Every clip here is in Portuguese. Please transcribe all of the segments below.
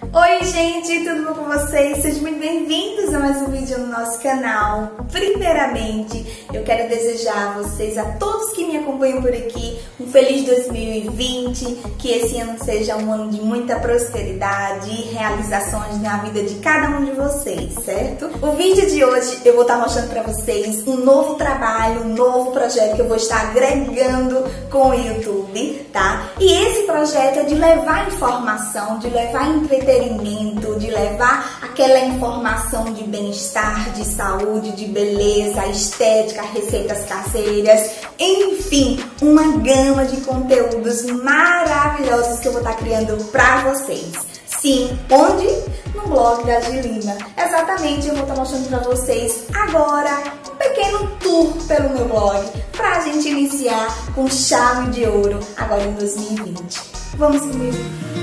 Oi gente, tudo bom com vocês? Sejam muito bem-vindos a mais um vídeo no nosso canal. Primeiramente, eu quero desejar a vocês, a todos que me acompanham por aqui, um feliz 2020, que esse ano seja um ano de muita prosperidade e realizações na vida de cada um de vocês, certo? O vídeo de hoje eu vou estar mostrando para vocês um novo trabalho, um novo projeto que eu vou estar agregando com o YouTube, tá? E esse projeto é de levar informação, de levar entretenimento, de levar aquela informação de bem-estar, de saúde, de beleza, estética, receitas caseiras, enfim, uma gama de conteúdos maravilhosos que eu vou estar criando para vocês. Sim, onde? No blog da Gilina. Exatamente, eu vou estar mostrando para vocês agora um pequeno tour pelo meu blog para a gente iniciar com chave de ouro agora em 2020. Vamos comigo?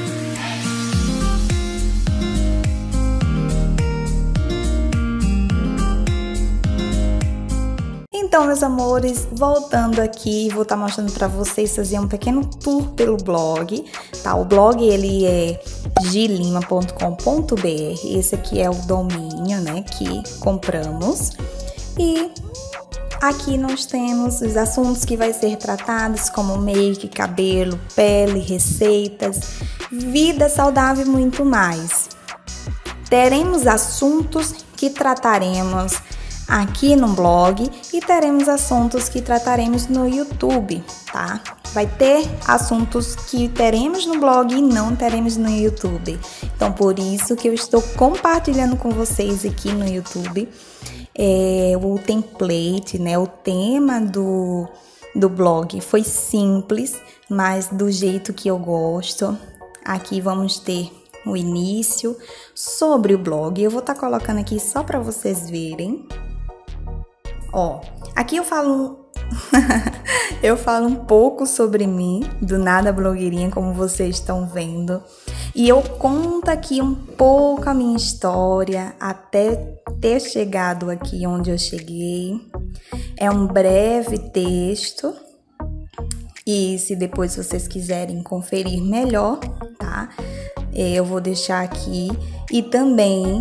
Então, meus amores, voltando aqui, vou estar mostrando para vocês fazer um pequeno tour pelo blog, tá? O blog, ele é gilima.com.br, esse aqui é o domínio, né, que compramos. E aqui nós temos os assuntos que vai ser tratados, como make, cabelo, pele, receitas, vida saudável e muito mais. Teremos assuntos que trataremos aqui no blog e teremos assuntos que trataremos no YouTube, tá? Vai ter assuntos que teremos no blog e não teremos no YouTube. Então, por isso que eu estou compartilhando com vocês aqui no YouTube o template, né? O tema do blog foi simples, mas do jeito que eu gosto. Aqui vamos ter o início sobre o blog. Eu vou estar colocando aqui só para vocês verem. Ó, aqui eu falo um pouco sobre mim, do nada blogueirinha, como vocês estão vendo. E eu conto aqui um pouco a minha história até ter chegado aqui onde eu cheguei. É um breve texto. E se depois vocês quiserem conferir melhor, tá? Eu vou deixar aqui e também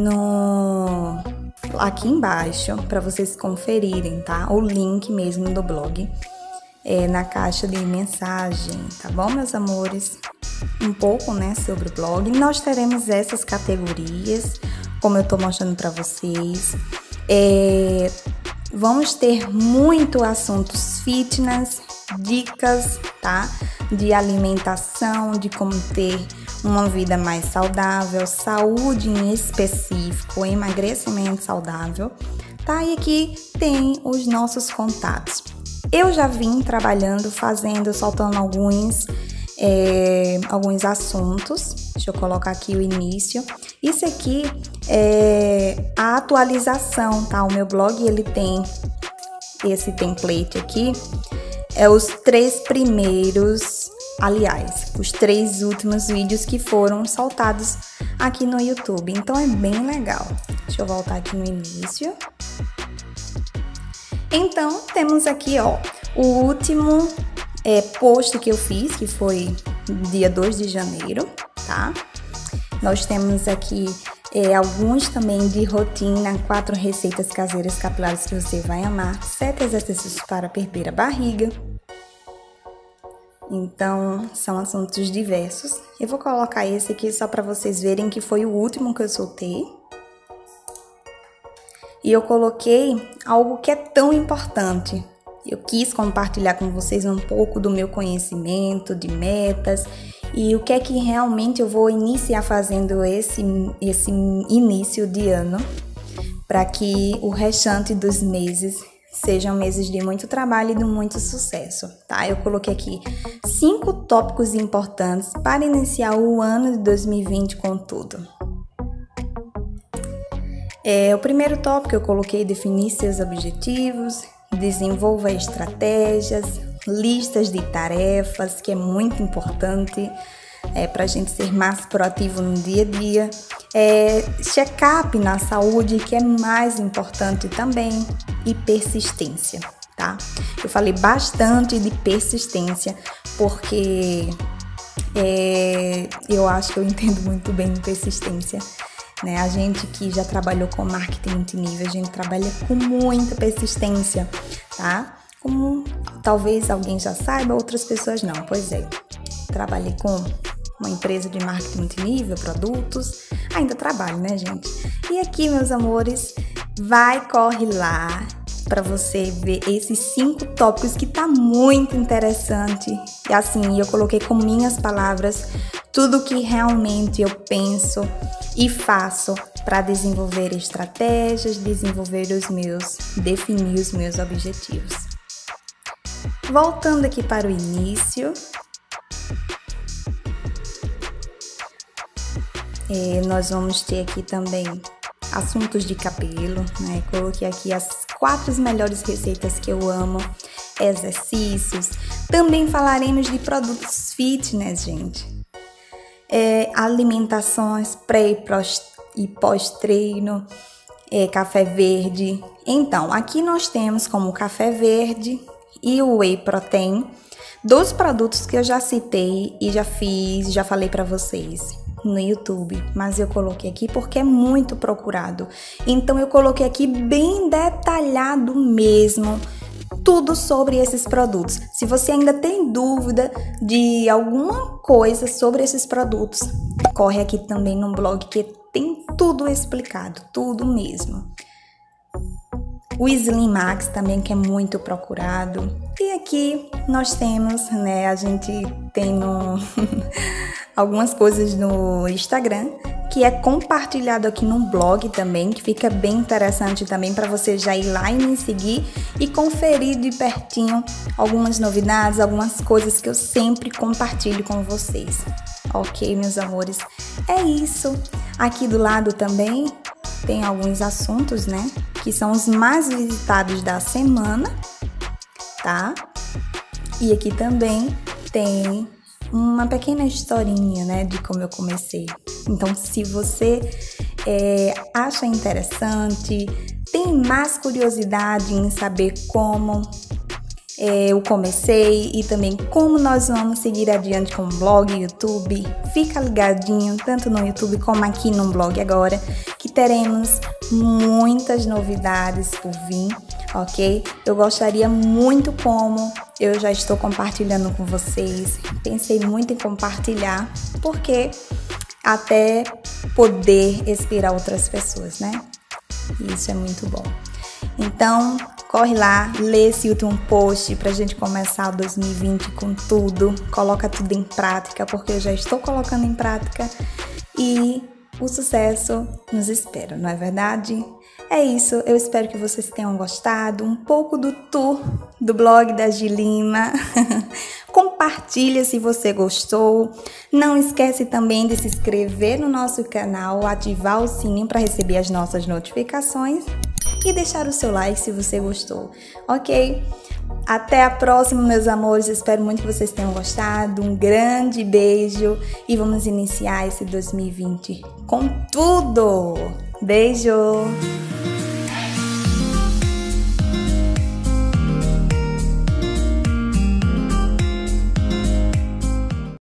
aqui embaixo para vocês conferirem, tá? O link mesmo do blog na caixa de mensagem, tá bom, meus amores? Um pouco, né, sobre o blog. Nós teremos essas categorias, como eu tô mostrando para vocês. Vamos ter muito assuntos fitness, dicas, tá? De alimentação, de como ter uma vida mais saudável, saúde em específico, emagrecimento saudável, tá? E aqui tem os nossos contatos. Eu já vim trabalhando, soltando alguns assuntos. Deixa eu colocar aqui o início. Isso aqui é a atualização, tá? O meu blog, ele tem esse template aqui. Os 3 primeiros, aliás, os 3 últimos vídeos que foram soltados aqui no YouTube. Então é bem legal. Deixa eu voltar aqui no início. Então temos aqui, ó, o último post que eu fiz, que foi dia 2 de janeiro, tá? Nós temos aqui alguns também de rotina, 4 receitas caseiras capilares que você vai amar, 7 exercícios para perder a barriga. Então, são assuntos diversos. Eu vou colocar esse aqui só para vocês verem que foi o último que eu soltei. E eu coloquei algo que é tão importante. Eu quis compartilhar com vocês um pouco do meu conhecimento, de metas e o que é que realmente eu vou iniciar fazendo esse início de ano, para que o restante dos meses sejam meses de muito trabalho e de muito sucesso, tá? Eu coloquei aqui 5 tópicos importantes para iniciar o ano de 2020 com tudo. O primeiro tópico eu coloquei definir seus objetivos, desenvolva estratégias, listas de tarefas, que é muito importante para a gente ser mais proativo no dia a dia. Check-up na saúde, que é mais importante também, e persistência, tá? Eu falei bastante de persistência porque Eu acho que eu entendo muito bem de persistência, né? A gente que já trabalhou com marketing multinível, a gente trabalha com muita persistência, tá? Como talvez alguém já saiba, outras pessoas não. Pois é, trabalhei com uma empresa de marketing multinível, produtos, ainda trabalho, né, gente? E aqui, meus amores, corre lá para você ver esses 5 tópicos que tá muito interessante. E assim, eu coloquei com minhas palavras tudo que realmente eu penso e faço para desenvolver estratégias, definir os meus objetivos. Voltando aqui para o início, nós vamos ter aqui também assuntos de cabelo, né? Coloquei aqui as 4 melhores receitas que eu amo, exercícios. Também falaremos de produtos fitness, gente. Alimentações pré e pós-treino, café verde. Então, aqui nós temos como café verde e o whey protein, 2 produtos que eu já citei e já falei para vocês no YouTube, mas eu coloquei aqui porque é muito procurado. Então eu coloquei aqui bem detalhado mesmo tudo sobre esses produtos. Se você ainda tem dúvida de alguma coisa sobre esses produtos, corre aqui também no blog que tem tudo explicado, tudo mesmo. O Slim Max também, que é muito procurado. E aqui nós temos, né, a gente tem algumas coisas no Instagram, que é compartilhado aqui no blog também, que fica bem interessante também para você já ir lá e me seguir e conferir de pertinho algumas novidades, algumas coisas que eu sempre compartilho com vocês. Ok, meus amores? É isso. Aqui do lado também tem alguns assuntos, né, que são os mais visitados da semana, tá? E aqui também tem uma pequena historinha, né, de como eu comecei. Então, se você acha interessante, tem mais curiosidade em saber como eu comecei e também como nós vamos seguir adiante com o blog, YouTube, fica ligadinho tanto no YouTube como aqui no blog agora, que teremos muitas novidades por vir, ok? Eu gostaria muito, como eu já estou compartilhando com vocês, pensei muito em compartilhar, porque até poder inspirar outras pessoas, né? E isso é muito bom. Então, corre lá, lê esse último post pra gente começar 2020 com tudo. Coloca tudo em prática, porque eu já estou colocando em prática e o sucesso nos espera, não é verdade? É isso, eu espero que vocês tenham gostado um pouco do tour do blog da Gi Lima. Compartilha se você gostou. Não esquece também de se inscrever no nosso canal, ativar o sininho para receber as nossas notificações e deixar o seu like se você gostou, ok? Até a próxima, meus amores. Espero muito que vocês tenham gostado. Um grande beijo e vamos iniciar esse 2020 com tudo. Beijo!